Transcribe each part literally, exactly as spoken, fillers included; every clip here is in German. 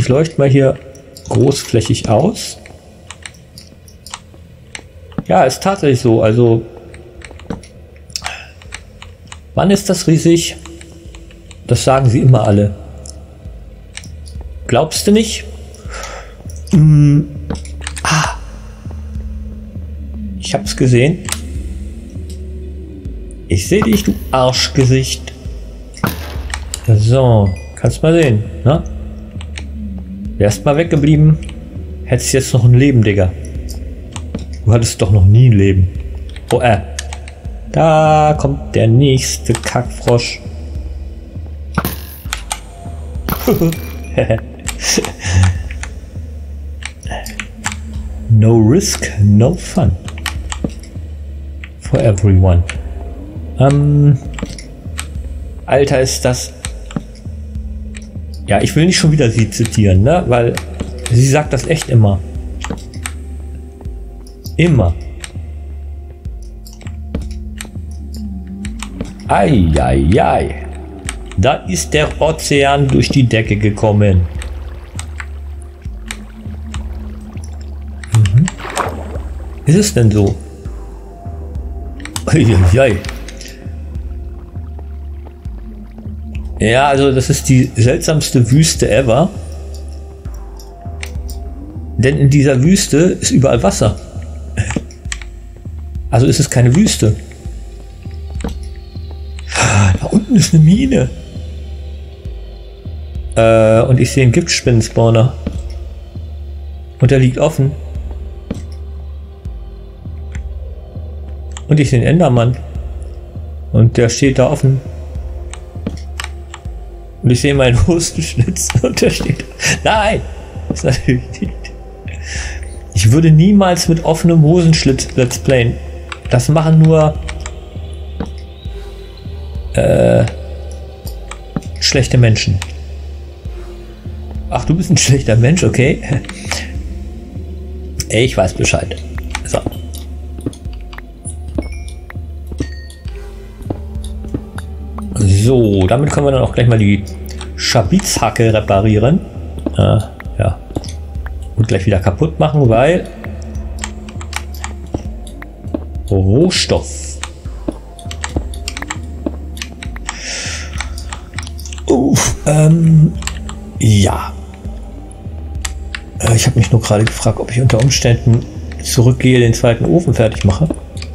ich leuchte mal hier großflächig aus. Ja, ist tatsächlich so. Also, wann ist das riesig? Das sagen sie immer alle. Glaubst du nicht? Hm. Ah. Ich hab's gesehen. Ich sehe dich, du Arschgesicht. So, kannst mal sehen, ne? Wärst mal weggeblieben, hättest jetzt noch ein Leben, Digga. Du hattest doch noch nie ein Leben. Oh, äh. Da kommt der nächste Kackfrosch. No risk, no fun. For everyone. Ähm. Alter, ist das... Ja, ich will nicht schon wieder sie zitieren, ne? Weil sie sagt das echt immer. Immer. Eieiei. Da ist der Ozean durch die Decke gekommen. Mhm. Ist es denn so? Eieiei. Ja, also das ist die seltsamste Wüste ever. Denn in dieser Wüste ist überall Wasser. Also ist es keine Wüste. Da unten ist eine Mine. Äh, und ich sehe einen Giftspinnen-Spawner. Und der liegt offen. Und ich sehe einen Endermann. Und der steht da offen. Und ich sehe meinen Hosenschlitz und der steht. Nein! Das ist natürlich nicht. Ich würde niemals mit offenem Hosenschlitz Let's Playen. Das machen nur äh, schlechte Menschen. Ach, du bist ein schlechter Mensch, okay? Ich weiß Bescheid. So. So, damit können wir dann auch gleich mal die Schabitzhacke reparieren. Äh, ja. Und gleich wieder kaputt machen, weil Rohstoff. Uff, ähm, ja. Äh, ich habe mich nur gerade gefragt, ob ich unter Umständen zurückgehe, den zweiten Ofen fertig mache.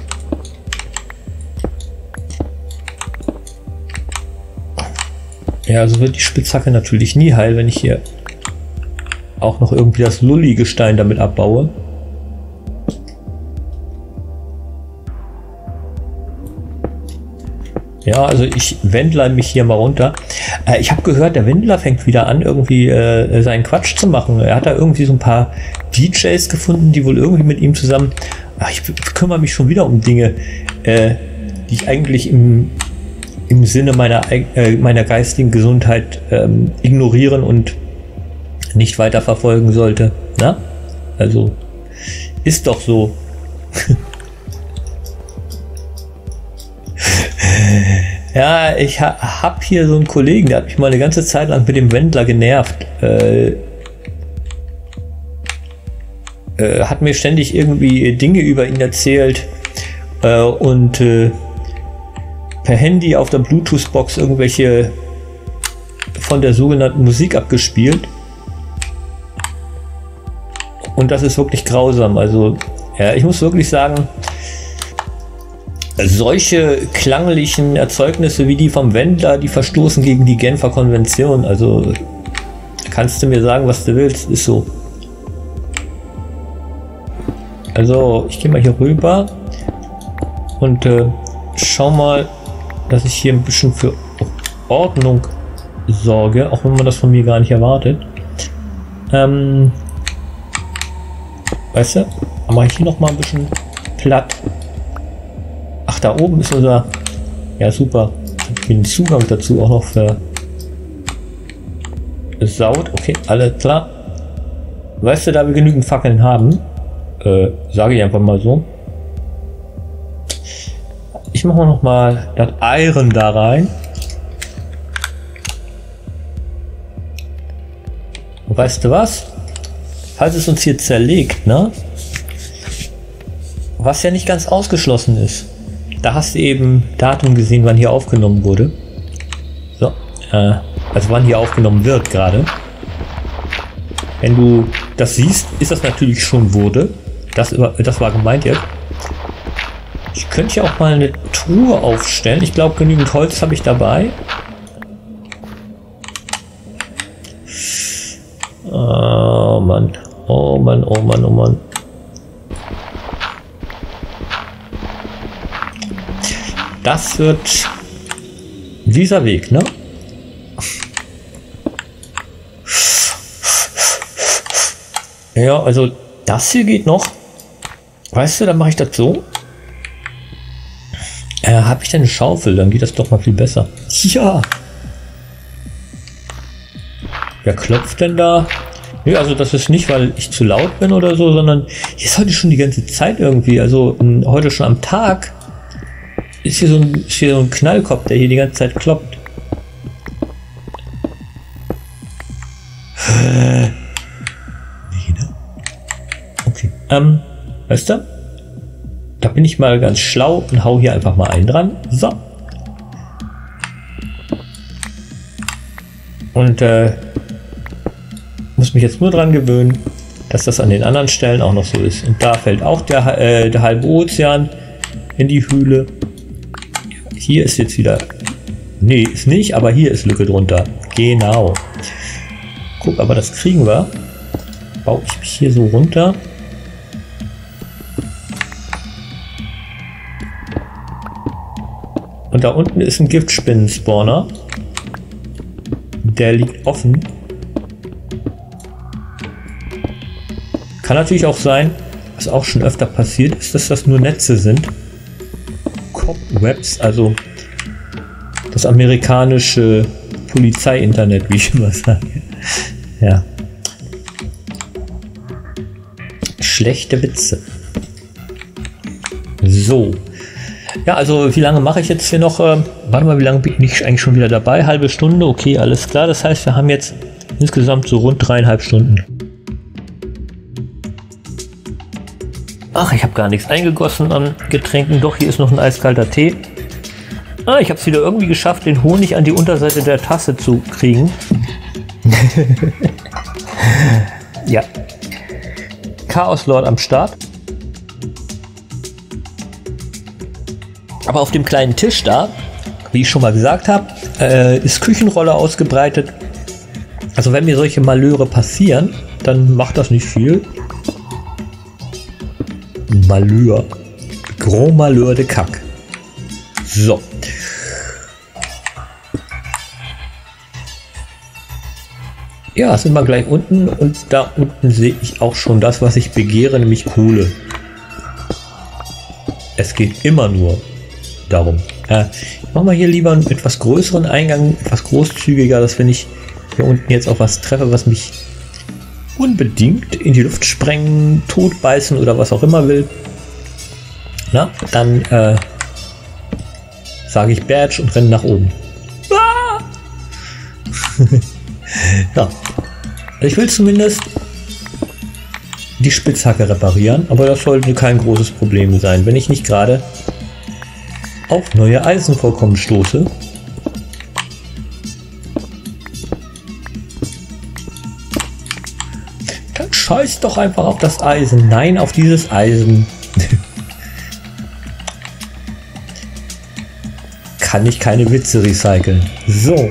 Ja, also wird die Spitzhacke natürlich nie heil, wenn ich hier auch noch irgendwie das Lulli-Gestein damit abbaue. Ja, also ich wendle mich hier mal runter. Äh, ich habe gehört, der Wendler fängt wieder an, irgendwie äh, seinen Quatsch zu machen. Er hat da irgendwie so ein paar D Js gefunden, die wohl irgendwie mit ihm zusammen... Ach, ich kümmere mich schon wieder um Dinge, äh, die ich eigentlich im... im Sinne meiner, äh, meiner geistigen Gesundheit ähm, ignorieren und nicht weiter verfolgen sollte. Na? Also, ist doch so. Ja, ich ha hab hier so einen Kollegen, der hat mich mal eine ganze Zeit lang mit dem Wendler genervt. Äh, äh, hat mir ständig irgendwie Dinge über ihn erzählt äh, und äh, per Handy auf der Bluetooth-Box irgendwelche von der sogenannten Musik abgespielt. Und das ist wirklich grausam. Also, ja, ich muss wirklich sagen, solche klanglichen Erzeugnisse wie die vom Wendler, die verstoßen gegen die Genfer Konvention. Also, kannst du mir sagen, was du willst, ist so. Also, ich gehe mal hier rüber und äh, schau mal, dass ich hier ein bisschen für Ordnung sorge, auch wenn man das von mir gar nicht erwartet. Ähm, weißt du, mache ich hier noch mal ein bisschen platt. Ach, da oben ist unser... Ja, super. Ich habe den Zugang dazu auch noch versaut. Okay, alles klar. Weißt du, da wir genügend Fackeln haben, äh, sage ich einfach mal so. Ich mache noch mal das Iron da rein. Und weißt du was? Falls es uns hier zerlegt, ne? Was ja nicht ganz ausgeschlossen ist. Da hast du eben Datum gesehen, wann hier aufgenommen wurde. So, äh, also wann hier aufgenommen wird gerade. Wenn du das siehst, ist das natürlich schon wurde. Das, das war gemeint jetzt. Ich könnte ja auch mal eine Truhe aufstellen. Ich glaube, genügend Holz habe ich dabei. Oh Mann. Oh Mann, oh Mann, oh Mann. Das wird dieser Weg, ne? Ja, also das hier geht noch. Weißt du, dann mache ich das so. Äh, habe ich denn eine Schaufel? Dann geht das doch mal viel besser. Ja. Wer klopft denn da? Nee, also das ist nicht, weil ich zu laut bin oder so, sondern hier ist heute schon die ganze Zeit irgendwie. Also m, heute schon am Tag ist hier, so ein, ist hier so ein Knallkopf, der hier die ganze Zeit kloppt. Nee, ne? Okay. Ähm, weißt du? Da bin ich mal ganz schlau und hau hier einfach mal einen dran. So. Und äh, muss mich jetzt nur dran gewöhnen, dass das an den anderen Stellen auch noch so ist. Und da fällt auch der, äh, der halbe Ozean in die Höhle. Hier ist jetzt wieder... Nee, ist nicht, aber hier ist Lücke drunter. Genau. Guck, aber das kriegen wir. Baue ich mich hier so runter. Und da unten ist ein Giftspinnen-Spawner. Der liegt offen. Kann natürlich auch sein, was auch schon öfter passiert ist, dass das nur Netze sind. Cobwebs, also das amerikanische Polizei-Internet, wie ich immer sage. Ja. Schlechte Witze. So. Ja, also wie lange mache ich jetzt hier noch? Äh, warte mal, wie lange bin ich eigentlich schon wieder dabei? Halbe Stunde, okay, alles klar. Das heißt, wir haben jetzt insgesamt so rund dreieinhalb Stunden. Ach, ich habe gar nichts eingegossen an Getränken. Doch, hier ist noch ein eiskalter Tee. Ah, ich habe es wieder irgendwie geschafft, den Honig an die Unterseite der Tasse zu kriegen. Ja. Chaos Lord am Start. Aber auf dem kleinen Tisch da, wie ich schon mal gesagt habe, äh, ist Küchenrolle ausgebreitet. Also wenn mir solche Malheure passieren, dann macht das nicht viel. Malheur. Grand Malheur de Cac. So. Ja, sind wir gleich unten und da unten sehe ich auch schon das, was ich begehre, nämlich Kohle. Es geht immer nur darum. Äh, ich mache mal hier lieber einen etwas größeren Eingang, etwas großzügiger, dass wenn ich hier unten jetzt auch was treffe, was mich unbedingt in die Luft sprengen, totbeißen oder was auch immer will, na, dann äh, sage ich Badge und renne nach oben. Ah! Ja, ich will zumindest die Spitzhacke reparieren, aber das sollte kein großes Problem sein, wenn ich nicht gerade auf neue Eisenvorkommen stoße. Dann scheiß doch einfach auf das Eisen. Nein, auf dieses Eisen. Kann ich keine Witze recyceln. So.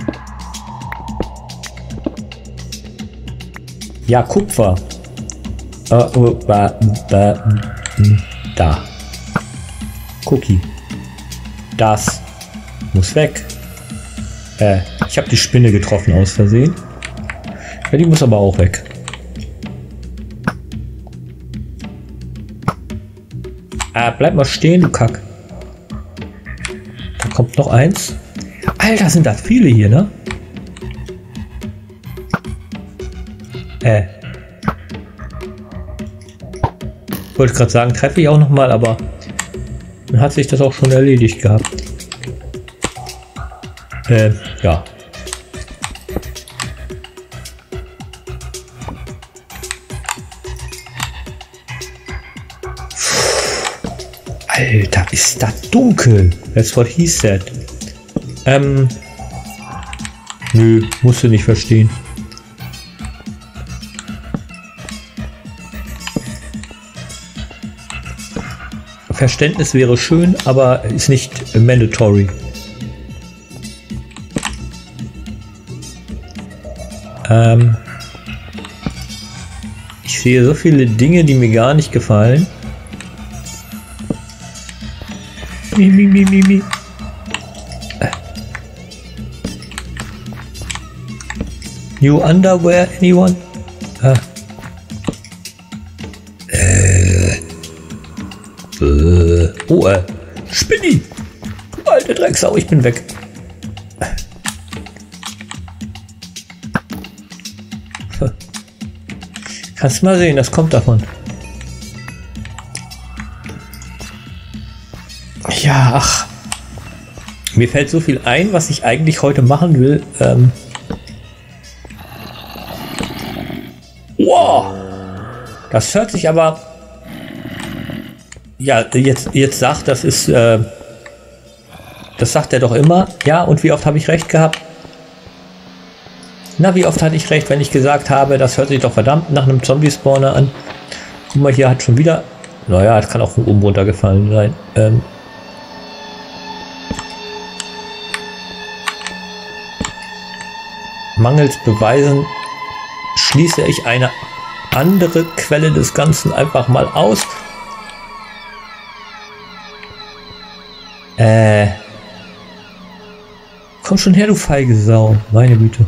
Ja, Kupfer. Uh, uh, uh, uh, da. Cookie. Das muss weg. Äh, ich habe die Spinne getroffen aus Versehen. Ja, die muss aber auch weg. Ah, bleib mal stehen, du Kack. Da kommt noch eins. Alter, sind das viele hier, ne? Äh. Wollte gerade sagen, treffe ich auch noch mal, aber dann hat sich das auch schon erledigt gehabt. Äh, ja. Alter, ist das dunkel. That's what he said. Ähm. Nö, musst du nicht verstehen. Verständnis wäre schön, aber ist nicht mandatory. Ähm. Ich sehe so viele Dinge, die mir gar nicht gefallen. Mi, mi, mi, mi, mi. New underwear, anyone? Ah. Äh. Äh. Oh, äh. Spinni! Du alte Drecksau, ich bin weg. Kannst mal sehen, das kommt davon. Ja, ach. Mir fällt so viel ein, was ich eigentlich heute machen will. Ähm. Wow! Das hört sich aber... Ja, jetzt, jetzt sagt, das ist... Äh, das sagt er doch immer. Ja, und wie oft habe ich recht gehabt? Na, wie oft hatte ich recht, wenn ich gesagt habe, das hört sich doch verdammt nach einem Zombie-Spawner an. Guck mal, hier hat schon wieder... Naja, das kann auch von oben runtergefallen sein. Ähm... Mangels Beweisen schließe ich eine andere Quelle des Ganzen einfach mal aus. Äh. Komm schon her, du feige Sau. Meine Güte.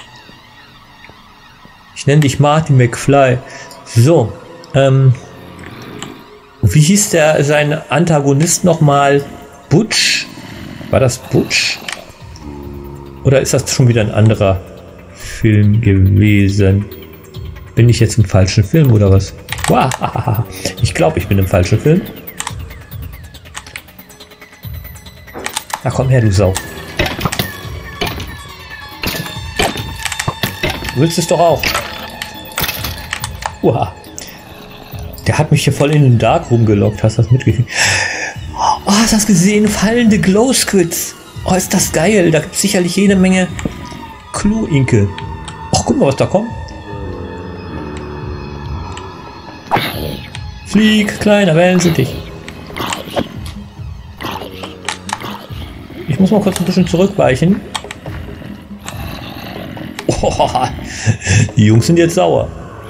Ich nenne dich Marty McFly. So. Ähm. Wie hieß der, sein Antagonist nochmal? Butch? War das Butch? Oder ist das schon wieder ein anderer Film gewesen? Bin ich jetzt im falschen Film oder was? Wow, ich glaube, ich bin im falschen Film. Na komm her, du Sau. Du willst es doch auch. Wow. Der hat mich hier voll in den Dark rumgelockt. Hast du das mitgekriegt? Oh, hast du das gesehen? Fallende Glow Squids. Oh, ist das geil. Da gibt es sicherlich jede Menge Kloinke. Ach, guck mal, was da kommt. Flieg, kleiner Wellensittich. Ich muss mal kurz ein bisschen zurückweichen. Oh, die Jungs sind jetzt sauer.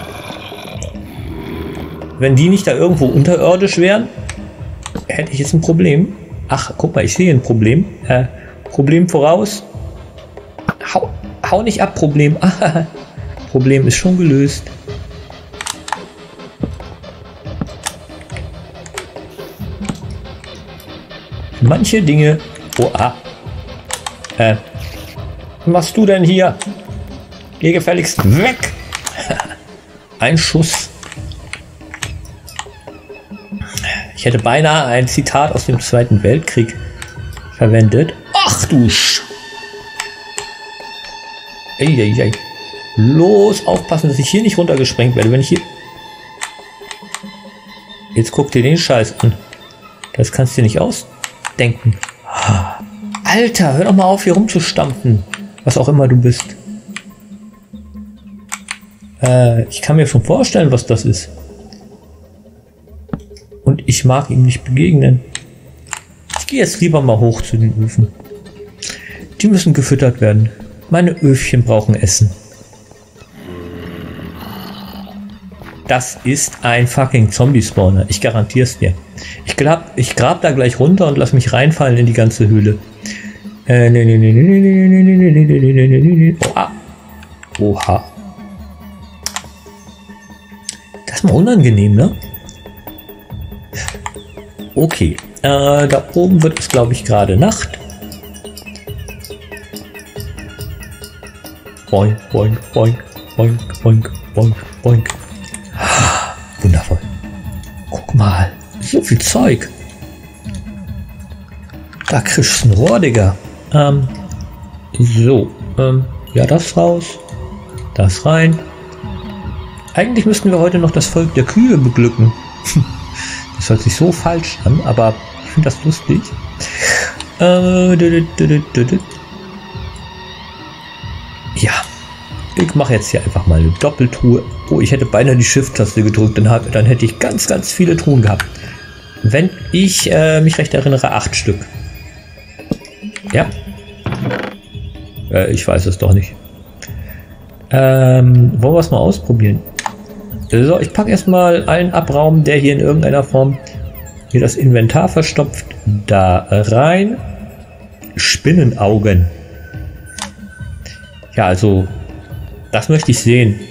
Wenn die nicht da irgendwo unterirdisch wären, hätte ich jetzt ein Problem. Ach, guck mal, ich sehe ein Problem. Äh, Problem voraus. Hau, hau nicht ab, Problem. Ah, Problem ist schon gelöst. Manche Dinge... Oh, ah. Äh, was machst du denn hier? Geh gefälligst weg! Ein Schuss. Ich hätte beinahe ein Zitat aus dem Zweiten Weltkrieg verwendet. Ach du Sch... Ey, ey, ey. Los, aufpassen, dass ich hier nicht runtergesprengt werde. Wenn ich hier... Jetzt guck dir den Scheiß an. Das kannst du dir nicht ausdenken. Alter, hör doch mal auf, hier rumzustampfen. Was auch immer du bist. Äh, ich kann mir schon vorstellen, was das ist. Und ich mag ihm nicht begegnen. Ich gehe jetzt lieber mal hoch zu den Öfen. Die müssen gefüttert werden. Meine Öfchen brauchen Essen. Das ist ein fucking Zombie-Spawner. Ich garantiere es dir. Ich grab, ich grab da gleich runter und lass mich reinfallen in die ganze Höhle. Äh, nee, nee, nee, nee, nee, nee, nee, nee, nee, nee, nee, nee. Oha. Oha. Das ist mal unangenehm, ne? Okay. Äh, da oben wird es, glaube ich, gerade Nacht. Boink, boink, boink, boink, boink, boink, boink. Wundervoll. Guck mal. So viel Zeug. Da kriegst du ein Rohr, Digga. Ähm, so. Ähm, ja, das raus. Das rein. Eigentlich müssten wir heute noch das Volk der Kühe beglücken. Das Das hört sich so falsch an, aber ich finde das lustig. Äh, dü, dü, dü, dü, dü. Ja, ich mache jetzt hier einfach mal eine Doppeltruhe. Oh, ich hätte beinahe die Shift-Taste gedrückt, dann, hab, dann hätte ich ganz, ganz viele Truhen gehabt. Wenn ich äh, mich recht erinnere, acht Stück. Ja. Äh, ich weiß es doch nicht. Ähm, wollen wir es mal ausprobieren? So, ich packe erstmal allen Abraum, der hier in irgendeiner Form hier das Inventar verstopft, da rein. Spinnenaugen. Ja, also, das möchte ich sehen.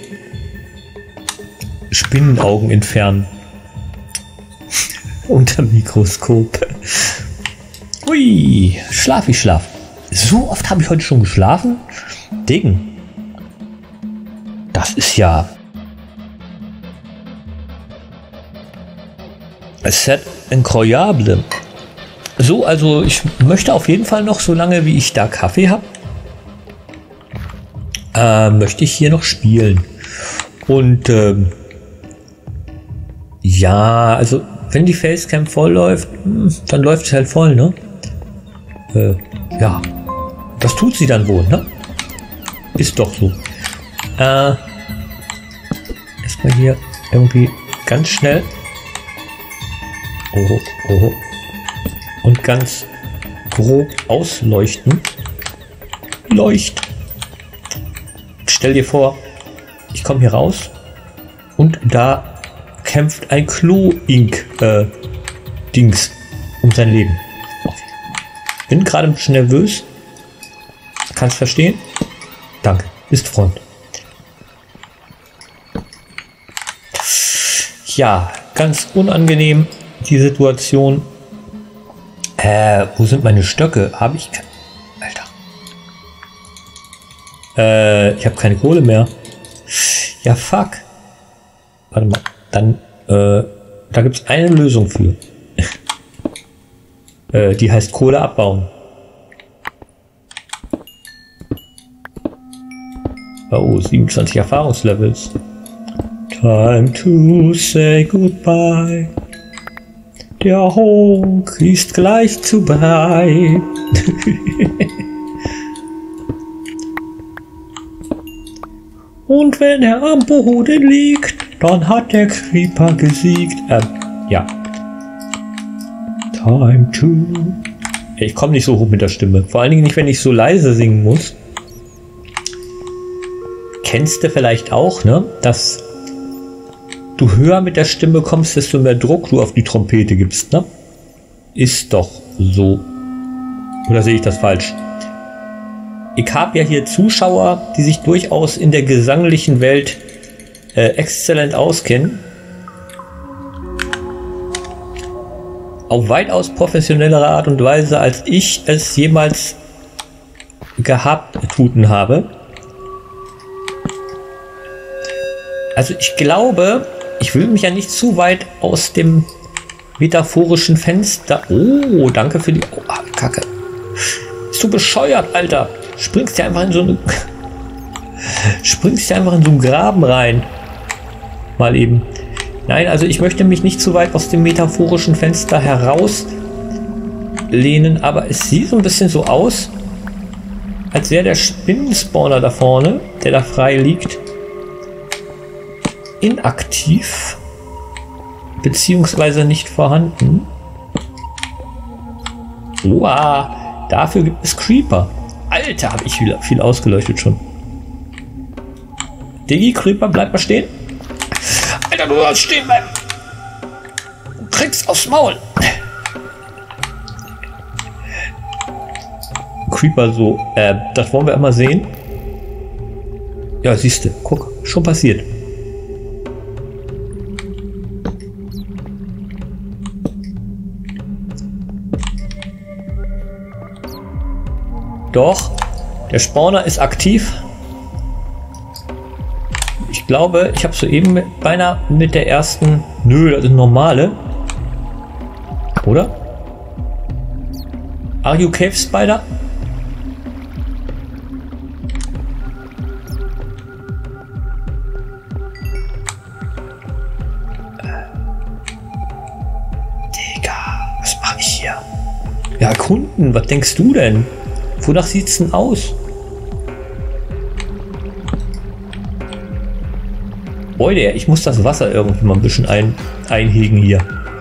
Spinnenaugen entfernen. Unter Mikroskop. Hui, schlaf ich schlaf. So oft habe ich heute schon geschlafen? Ding. Das ist ja... C'est incroyable. So, also ich möchte auf jeden Fall noch, so lange wie ich da Kaffee habe, äh, möchte ich hier noch spielen. Und ähm, ja, also wenn die Facecam voll läuft, dann läuft es halt voll, ne? Äh, ja, das tut sie dann wohl, ne? Ist doch so. Äh, erstmal hier irgendwie ganz schnell. Oh, oh. Und ganz grob ausleuchten. Leucht. Stell dir vor, ich komme hier raus und da kämpft ein Klo-Ink-Dings äh, um sein Leben. Bin gerade ein bisschen nervös. Kannst verstehen? Danke. Bist Freund. Ja, ganz unangenehm die Situation. Äh, wo sind meine Stöcke? Habe ich keine... Alter. Äh, ich habe keine Kohle mehr. Ja, fuck. Warte mal. Dann, äh, da gibt es eine Lösung für. äh, die heißt Kohle abbauen. Oh, siebenundzwanzig Erfahrungslevels. Time to say goodbye. Der Honk ist gleich zu Brei. Und wenn er am Boden liegt, dann hat der Creeper gesiegt. Ähm, ja. Time to... Ich komme nicht so hoch mit der Stimme. Vor allen Dingen nicht, wenn ich so leise singen muss. Kennst du vielleicht auch, ne? Dass du höher mit der Stimme kommst, desto mehr Druck du auf die Trompete gibst, ne? Ist doch so. Oder sehe ich das falsch? Ich habe ja hier Zuschauer, die sich durchaus in der gesanglichen Welt äh, exzellent auskennen. Auf weitaus professionellere Art und Weise, als ich es jemals gehabt tuten habe. Also ich glaube, ich will mich ja nicht zu weit aus dem metaphorischen Fenster... Oh, danke für die... Oh, Kacke. Bist du bescheuert, Alter? Springst ja einfach in so eine... Springst ja einfach in so einen Graben rein. Mal eben. Nein, also ich möchte mich nicht zu weit aus dem metaphorischen Fenster herauslehnen, aber es sieht so ein bisschen so aus, als wäre der Spinnenspawner da vorne, der da frei liegt, inaktiv beziehungsweise nicht vorhanden. Oha, dafür gibt es Creeper. Alter, habe ich viel, viel ausgeleuchtet schon. Diggi, Creeper, bleib mal stehen. Alter, du sollst stehen bleiben. Du kriegst aufs Maul. Creeper so, äh, das wollen wir einmal sehen. Ja, siehst du, guck, schon passiert. Doch, der Spawner ist aktiv. Ich glaube, ich habe soeben mit, beinahe mit der ersten... Nö, das ist normale. Oder? Are you Cave Spider? hier? Ja, erkunden, was denkst du denn? Wonach sieht's denn aus? Leute, ich muss das Wasser irgendwie mal ein bisschen ein, einhegen hier.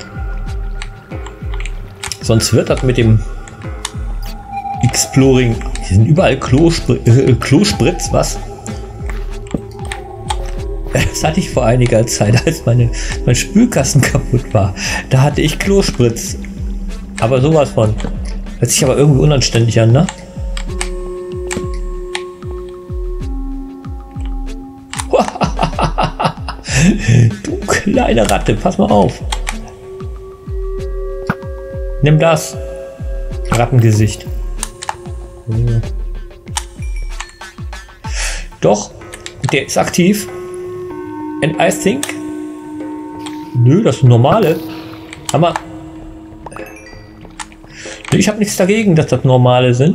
Sonst wird das mit dem Exploring. Hier sind überall Klospr äh, Klospritz, was? Das hatte ich vor einiger Zeit, als meine, mein Spülkasten kaputt war. Da hatte ich Klospritz. Aber sowas von. Hört sich aber irgendwie unanständig an, ne? Du kleine Ratte, pass mal auf. Nimm das. Rattengesicht. Doch, der ist aktiv. And I think... Nö, das ist normale. Aber... Ich habe nichts dagegen, dass das normale sind.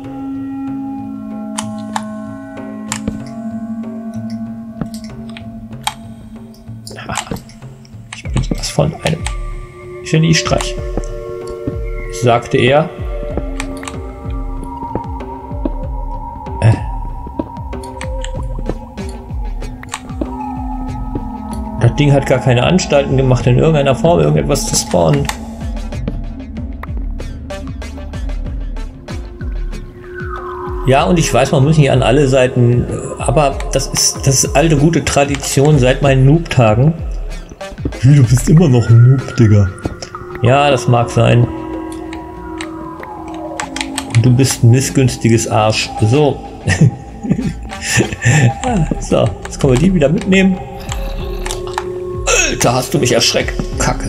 Ich bin was von einem Geniestreich, sagte er. Äh. Das Ding hat gar keine Anstalten gemacht, in irgendeiner Form irgendetwas zu spawnen. Ja, und ich weiß, man muss nicht an alle Seiten, aber das ist das ist alte gute Tradition seit meinen Noob-Tagen. Du bist immer noch ein Noob, Digga. Ja, das mag sein. Du bist ein missgünstiges Arsch. So. So, jetzt können wir die wieder mitnehmen. Alter, hast du mich erschreckt. Kacke.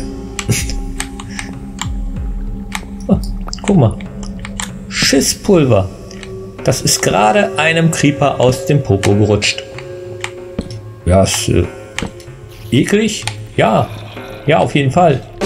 Oh, guck mal. Schisspulver. Das ist gerade einem Creeper aus dem Popo gerutscht. Ja, ist äh, eklig. Ja, ja, auf jeden Fall.